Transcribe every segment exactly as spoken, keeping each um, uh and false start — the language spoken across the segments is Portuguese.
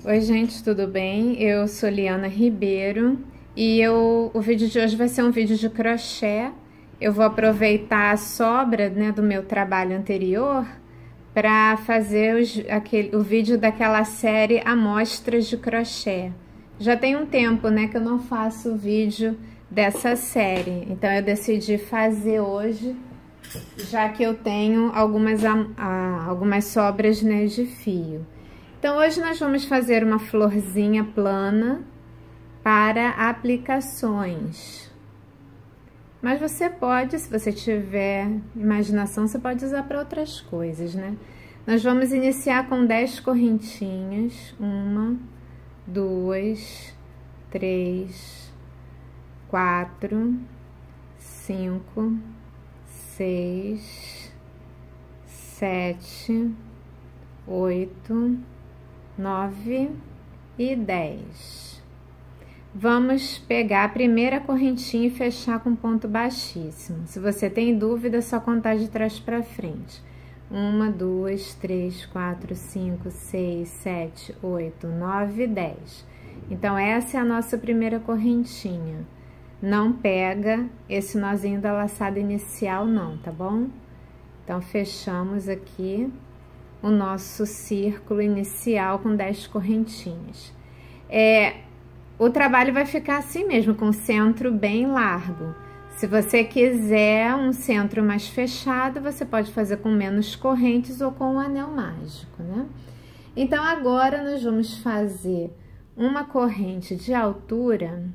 Oi gente, tudo bem? Eu sou Liana Ribeiro e eu, o vídeo de hoje vai ser um vídeo de crochê. Eu vou aproveitar a sobra, né, do meu trabalho anterior para fazer os, aquele, o vídeo daquela série Amostras de Crochê. Já tem um tempo, né, que eu não faço o vídeo dessa série, então eu decidi fazer hoje, já que eu tenho algumas, a, algumas sobras, né, de fio. Então, hoje nós vamos fazer uma florzinha plana para aplicações. Mas você pode, se você tiver imaginação, você pode usar para outras coisas, né? Nós vamos iniciar com dez correntinhas. Uma, duas, três, quatro, cinco, seis, sete, oito, nove e dez. Vamos pegar a primeira correntinha e fechar com ponto baixíssimo. Se você tem dúvida, é só contar de trás para frente. Uma, duas, três, quatro, cinco, seis, sete, oito, nove, dez. Então, essa é a nossa primeira correntinha. Não pega esse nozinho da laçada inicial, não, tá bom? Então, fechamos aqui o nosso círculo inicial com dez correntinhas. É, o trabalho vai ficar assim mesmo, com o centro bem largo. Se você quiser um centro mais fechado, você pode fazer com menos correntes ou com um anel mágico, né? Então, agora nós vamos fazer uma corrente de altura,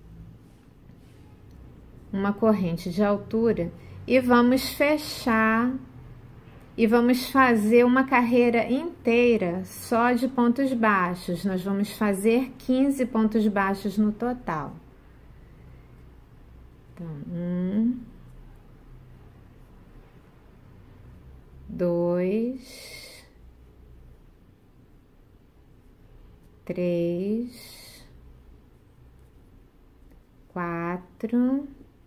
uma corrente de altura, e vamos fechar. E vamos fazer uma carreira inteira só de pontos baixos. Nós vamos fazer quinze pontos baixos no total. Então, um, dois, três, quatro,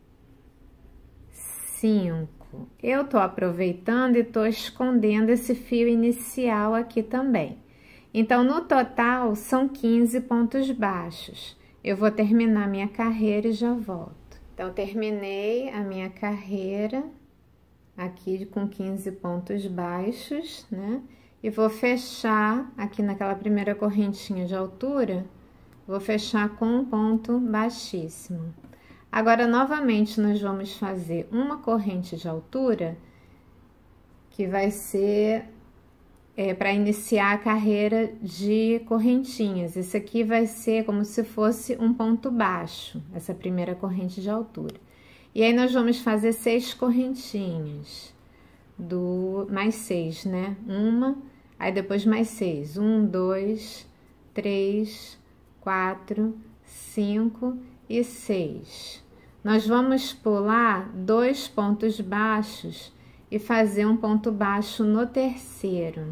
cinco. Eu tô aproveitando e tô escondendo esse fio inicial aqui também. Então, no total, são quinze pontos baixos. Eu vou terminar minha carreira e já volto. Então, terminei a minha carreira aqui com quinze pontos baixos, né? E vou fechar aqui naquela primeira correntinha de altura, vou fechar com um ponto baixíssimo. Agora, novamente, nós vamos fazer uma corrente de altura, que vai ser é, para iniciar a carreira de correntinhas. Esse aqui vai ser como se fosse um ponto baixo, essa primeira corrente de altura. E aí, nós vamos fazer seis correntinhas, do, mais seis, né? Uma, aí depois mais seis. Um, dois, três, quatro, cinco e seis. Nós vamos pular dois pontos baixos e fazer um ponto baixo no terceiro.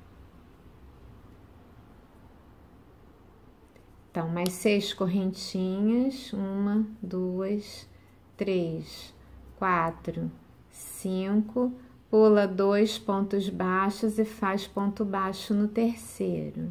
Então, mais seis correntinhas. Uma, duas, três, quatro, cinco. Pula dois pontos baixos e faz ponto baixo no terceiro.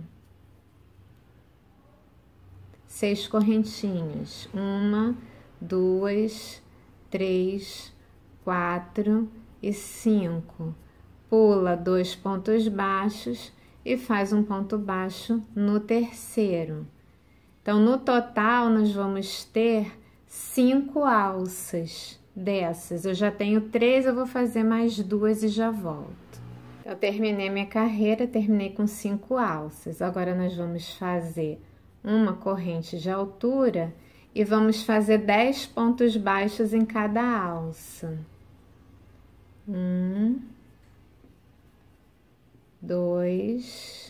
Seis correntinhas. Uma, duas, três, quatro e cinco. Pula dois pontos baixos e faz um ponto baixo no terceiro. Então, no total, nós vamos ter cinco alças dessas. Eu já tenho três, eu vou fazer mais duas e já volto. Eu terminei minha carreira, terminei com cinco alças. Agora, nós vamos fazer uma corrente de altura e vamos fazer dez pontos baixos em cada alça. Um, dois,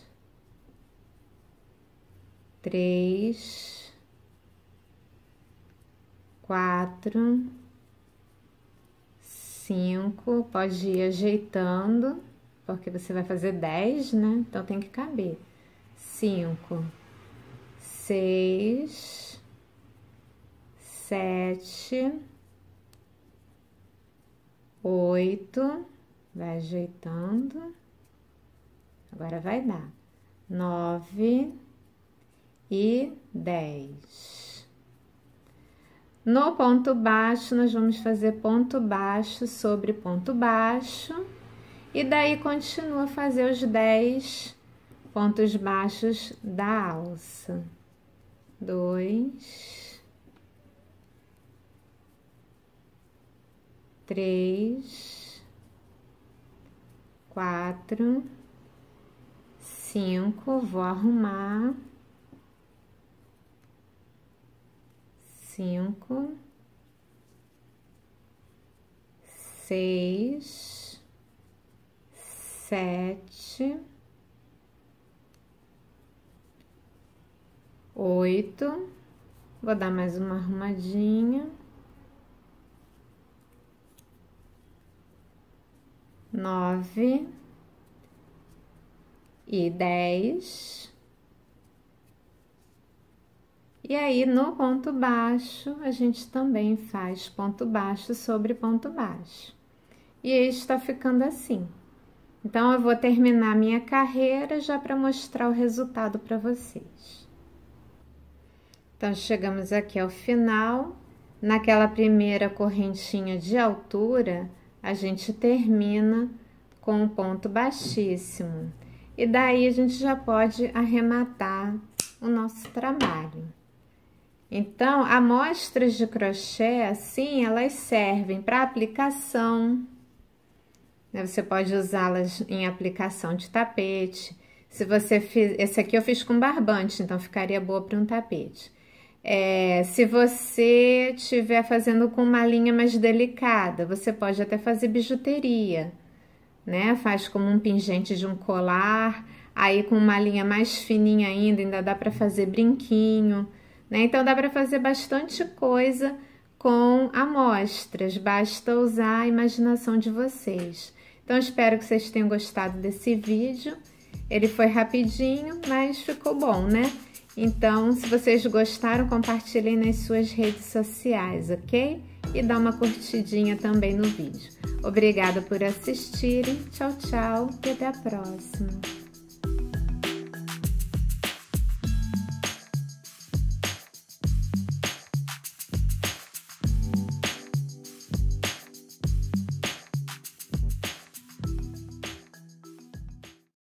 três, quatro, cinco. Pode ir ajeitando, porque você vai fazer dez, né? Então, tem que caber. Cinco, seis, sete, oito, vai ajeitando, agora vai dar nove, e dez. No ponto baixo, nós vamos fazer ponto baixo sobre ponto baixo, e daí continua a fazer os dez pontos baixos da alça. Dois, três, quatro, cinco, vou arrumar. Cinco, seis, sete, oito, vou dar mais uma arrumadinha, nove e dez. E aí, no ponto baixo, a gente também faz ponto baixo sobre ponto baixo. E aí, está ficando assim. Então, eu vou terminar minha carreira já para mostrar o resultado para vocês. Então, chegamos aqui ao final. Naquela primeira correntinha de altura, a gente termina com um ponto baixíssimo. E daí, a gente já pode arrematar o nosso trabalho. Então, amostras de crochê, assim, elas servem para aplicação, né? Você pode usá-las em aplicação de tapete. Se você fiz, esse aqui eu fiz com barbante, então ficaria boa para um tapete. É, se você estiver fazendo com uma linha mais delicada, você pode até fazer bijuteria, né? Faz como um pingente de um colar, aí com uma linha mais fininha ainda, ainda dá para fazer brinquinho. Né? Então, dá para fazer bastante coisa com amostras, basta usar a imaginação de vocês. Então, espero que vocês tenham gostado desse vídeo. Ele foi rapidinho, mas ficou bom, né? Então, se vocês gostaram, compartilhem nas suas redes sociais, ok? E dá uma curtidinha também no vídeo. Obrigada por assistirem, tchau, tchau e até a próxima!